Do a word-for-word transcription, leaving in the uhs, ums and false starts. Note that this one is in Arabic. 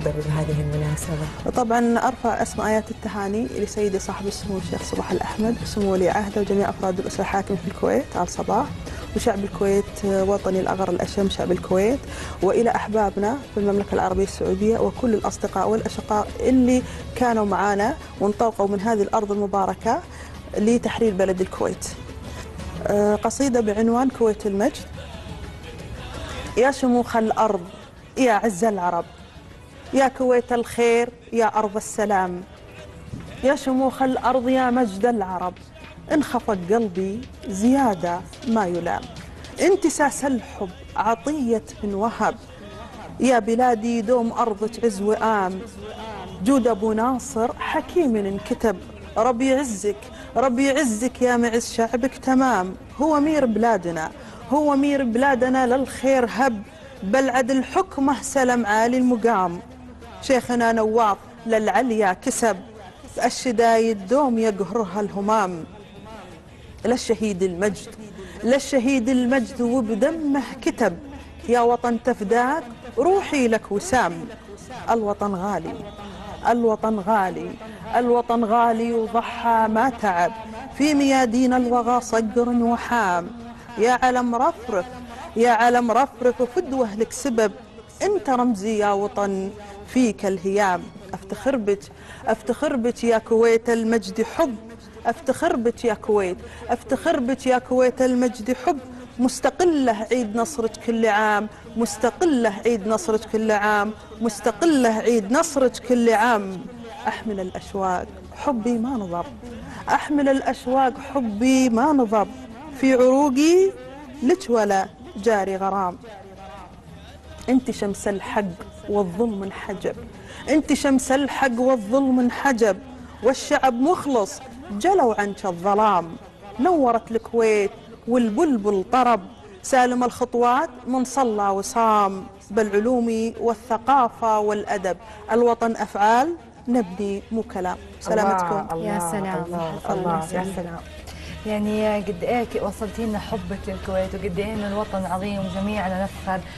أكبر بهذه المناسبة؟ طبعا أرفع أسمى آيات التهاني لسيدي صاحب السمو الشيخ صباح الأحمد وسمو ولي عهده وجميع أفراد الأسرة الحاكمة في الكويت آل صباح، وشعب الكويت وطني الأغر الأشم شعب الكويت، وإلى أحبابنا في المملكة العربية السعودية وكل الأصدقاء والأشقاء اللي كانوا معانا وانطلقوا من هذه الأرض المباركة لتحرير بلد الكويت. قصيدة بعنوان كويت المجد. يا شموخ الأرض يا عز العرب، يا كويت الخير يا أرض السلام، يا شموخ الأرض يا مجد العرب، انخفق قلبي زيادة ما يلام، انت ساس الحب عطية من وهب، يا بلادي دوم أرضك عز وآم، جود أبو ناصر حكيم انكتب، ربي يعزك ربي يعزك يا معز شعبك تمام، هو مير بلادنا هو مير بلادنا للخير هب، بل عدل حكمه سلم عالي المقام، شيخنا نواف للعليا كسب، الشدايد دوم يقهرها الهمام، للشهيد المجد للشهيد المجد وبدمه كتب، يا وطن تفداك روحي لك وسام، الوطن غالي الوطن غالي الوطن غالي وضحى ما تعب، في ميادين الوغى صقر وحام، يا علم رفرف يا علم رفرف وفدوه لك سبب، انت رمزي يا وطن فيك الهيام، افتخر بك افتخر بك يا كويت المجد حب، افتخر بك يا كويت افتخر بك يا كويت المجد حب، مستقلة عيد نصرك كل عام مستقلة عيد نصرك كل عام مستقلة عيد نصرك كل عام، احمل الاشواق حبي ما نضب احمل الاشواق حبي ما نضب، في عروقي لك ولا جاري غرام، انت شمس الحق والظلم انحجب انت شمس الحق والظلم انحجب، والشعب مخلص جلوا عنك الظلام، نورت الكويت والبلبل طرب، سالم الخطوات من صلى وصام، بالعلوم والثقافة والأدب، الوطن أفعال نبني مو كلام. سلامتكم. الله يا سلام الله الله الله يا يسلمك. سلام. يعني قد ايه وصلتي لنا حبك للكويت وقد ايه ان الوطن عظيم وجميعنا نفخر